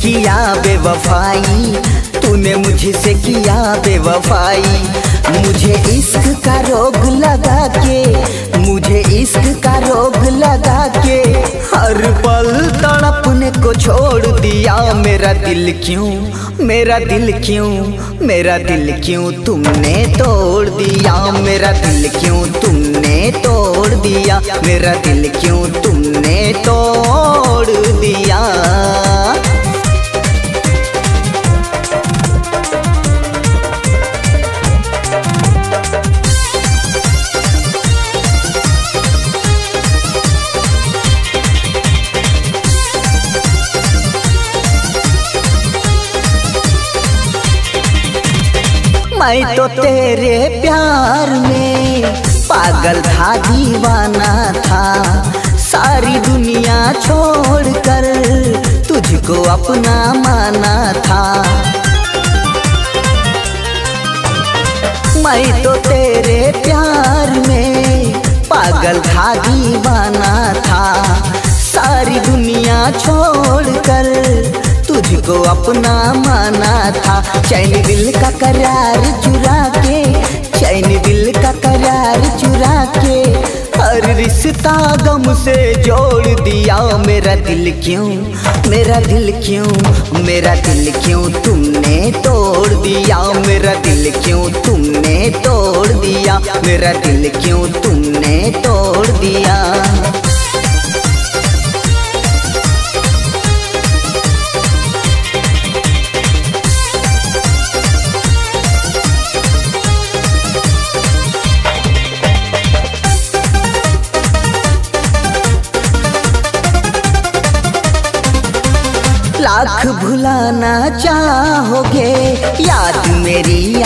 किया बेवफाई, तूने मुझसे किया बेवफाई। मुझे इश्क का रोग लगा के, मुझे इश्क का रोग लगा के हर पल तड़पने को छोड़ दिया। मेरा दिल क्यों, मेरा दिल क्यों, मेरा दिल क्यों तुमने तोड़ दिया। मेरा दिल क्यों तुमने तोड़ दिया, मेरा दिल क्यों तुमने तोड़ दिया। मैं तो तेरे प्यार में पागल था, दीवाना था। सारी दुनिया छोड़कर तुझको अपना माना था। मैं तो तेरे प्यार में पागल था, दीवाना था। सारी दुनिया छोड़कर तुझको अपना माना था। चैन दिल का करार चुरा के, चैन दिल का करार चुरा के हर रिश्ता गम से जोड़ दिया। मेरा दिल क्यों, मेरा दिल क्यों, मेरा दिल क्यों तुमने तोड़ दिया। मेरा दिल क्यों तुमने तोड़ दिया, मेरा दिल क्यों तुमने तोड़ दिया। लाख भुलाना चाहोगे याद मेरी